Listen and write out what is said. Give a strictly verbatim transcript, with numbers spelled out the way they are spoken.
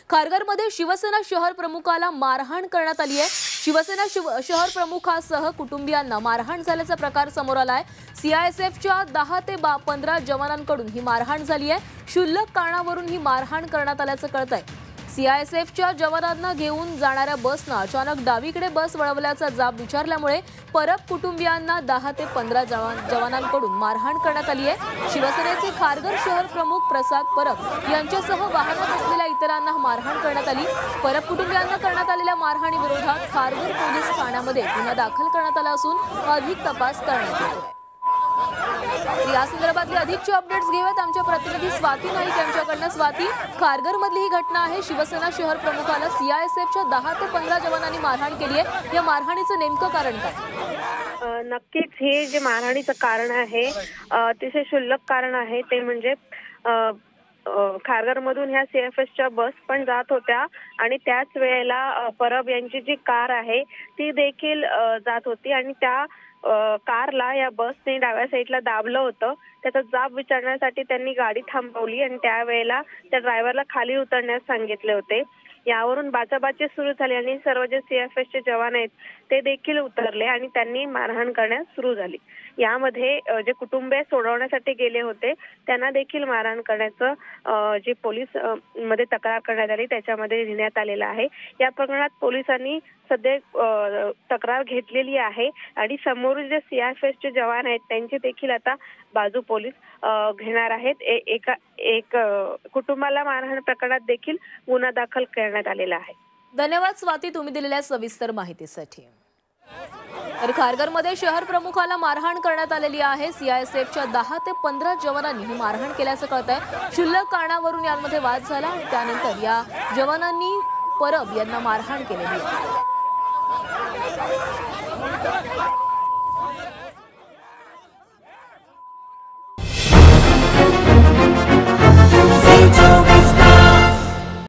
खारघरमध्ये शिवसेना शहर प्रमुखाला मारहाण करण्यात आली आहे। शिवसेना शहर प्रमुखासह कुटुंबियांना मारहाण झाल्याचा प्रकार समोर आलाय। सीआयएसएफच्या दहा ते पंधरा जवानांकडून ही मारहाण झाली आहे। क्षुल्लक कारणावरून ही मारहाण करण्यात आल्याचं कळतंय। सीआयएसएफच्या जवानांना घेऊन जाणाऱ्या बसनं अचानक डावीकडे बस वळवल्याचा जाब विचारल्यामुळे परब कुटुंबियांना दहा ते पंधरा जवानांकडून मारहाण करण्यात आली आहे। शिवसेनेचे खारघर शहर प्रमुख प्रसाद परब यांच्यासह वाहनात असलेल्या इतरांना मारहाण करण्यात आली। परब कुटुंबियांना करण्यात आलेल्या मारहाणीविरोधात खारघर पोलीस ठाण्यामध्ये गुन्हा दाखल करण्यात आला असून अधिक तपास करण्यात येतोय। या संदर्भातली अधिकची अपडेट्स घेऊयात आमच्या प्रतिनिधी स्वाती नाईक यांच्याकडनं। स्वाती, खारघर मधली ही घटना आहे। शिवसेना शहर प्रमुखाला सीआयएसएफच्या दहा ते पंधरा जवानांनी मारहाण केली आहे। या मारहाणीचं नेमकं कारण काय? नक्कीच हे जे मारहाणीचं कारण आहे अतिशय क्षुल्लक कारण आहे। ते म्हणजे खारघर मधून ह्या सीएफएसच्या बस पण जात होत्या आणि त्याच वेळेला परब यांची जी कार आहे ती देखील जात होती आणि त्या कारला या बसने डाव्या साईडला दाबलं होतं। त्याचा जाब विचारण्यासाठी त्यांनी गाडी थांबवली आणि त्यावेळेला त्या ड्रायव्हरला खाली उतरण्यास सांगितले होते। यावरून बाचाबाची सुरू झाली आणि सर्व जे सीएफएसचे जवान आहेत ते देखील उतरले आणि त्यांनी मारहाण करण्यास सुरू झाली। यामध्ये जे कुटुंबीय सोडवण्यासाठी गेले होते त्यांना देखील मारहाण करण्याचं जे पोलीस मध्ये तक्रार करण्यात आली त्याच्यामध्ये लिहिण्यात आलेलं आहे। या प्रकरणात पोलिसांनी सध्या तक्रार घेतलेली आहे आणि समोर जे सीआयएसएफचे जवान आहेत त्यांची देखील आता बाजू पोलीस घेणार आहेत। एका एक कुटुंबाला मारहाण प्रकरणात देखील गुन्हा दाखल करण्यात आलेला आहे। धन्यवाद स्वाती, तुम्ही दिलेल्या सविस्तर माहितीसाठी। तर खारघरमध्ये शहर प्रमुखाला मारहाण करण्यात आलेली आहे। सीआयएसएफच्या दहा ते पंधरा जवानांनी ही मारहाण केल्याचं कळतंय। क्षुल्लक कारणावरून यामध्ये वाद झाला आणि त्यानंतर या जवानांनी परब यांना मारहाण केलेली आहे।